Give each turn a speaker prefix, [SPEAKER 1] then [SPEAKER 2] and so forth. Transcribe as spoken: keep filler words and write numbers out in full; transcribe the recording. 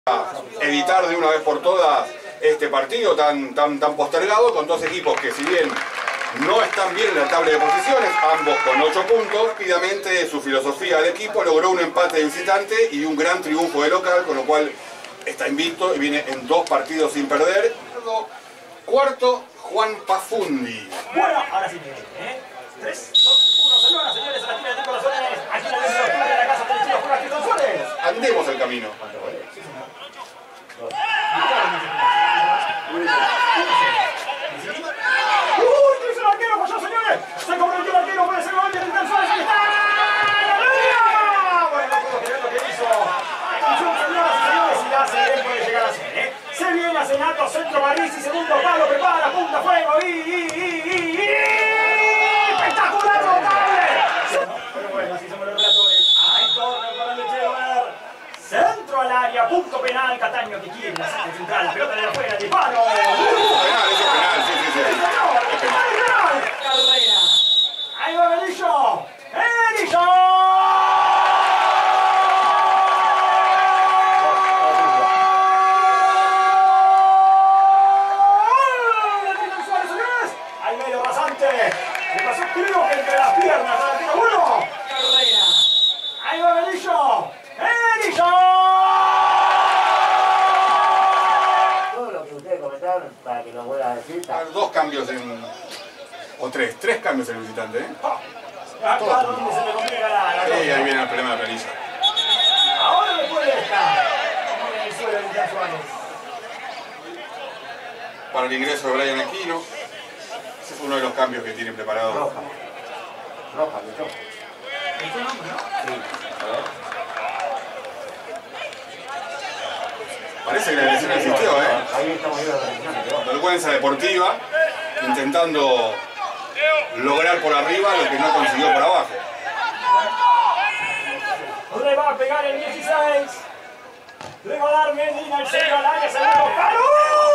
[SPEAKER 1] evitar de una vez por todas este partido tan, tan, tan postergado con dos equipos que, si bien no están bien en la tabla de posiciones, ambos con ocho puntos. Rápidamente su filosofía del equipo logró un empate de visitante y un gran triunfo de local, con lo cual está invicto y viene en dos partidos sin perder. Cuarto, Juan Pafundi.
[SPEAKER 2] Bueno, ahora sí, ¿eh? tres, dos, uno, saludos, señores, a la tira de corazones. Aquí la vez de la casa del Chile juega Cristian Suárez.
[SPEAKER 1] Andemos el camino.
[SPEAKER 2] ¡Uy! ¿Qué hizo el arquero? ¡Falló, señores! Se comprometió el arquero, puede ser gol de Cristian Suárez. ¡Ahí está! Bueno, no puedo creer lo que hizo. Atención, señoras y señores, y la hace bien, puede llegar a ser, ¿eh? Se viene a Senato, centro Barriz y segundo palo, prepara, punta fuego y... y, y, y, y ¡espectacular, notable! Pero bueno, así somos los relatores. ¡Ay, corre para Lechero! Centro al área, punto penal, Cataño que quiere, la saca central, pelota de afuera, disparo.
[SPEAKER 1] Penal, eso es penal, sí, sí, sí.
[SPEAKER 2] Es penal. Carrera. Ahí va Berillo. ¡Berillo! Ahí medio rasante. Le pasó, creo que entre las piernas a la tira uno. Carrera. Ahí va Berillo. ¡Berillo!
[SPEAKER 3] Todo lo que ustedes comentaron, para que lo vuelva a decir.
[SPEAKER 1] Dos cambios en... o tres, tres cambios en el visitante, ¿eh?
[SPEAKER 2] Acá donde se me complica la, la
[SPEAKER 1] Sí,
[SPEAKER 2] cosa.
[SPEAKER 1] ahí viene el problema de Perilla.
[SPEAKER 2] Ahora después de esta. En el suelo de Cristian Suárez.
[SPEAKER 1] Para el ingreso de Brian Aquino. Ese es uno de los cambios que tiene preparado.
[SPEAKER 3] Roja. Roja, luchó.
[SPEAKER 2] ¿Es tu nombre, no?
[SPEAKER 3] Sí. A ver.
[SPEAKER 1] Parece que la lesión existió, ¿eh?
[SPEAKER 3] Ahí estamos viendo la lesión.
[SPEAKER 1] Vergüenza deportiva, intentando lograr por arriba lo que no consiguió por abajo.
[SPEAKER 2] Le va a pegar el dieciséis. Le va a dar Medina el centro al área. Segundo palo.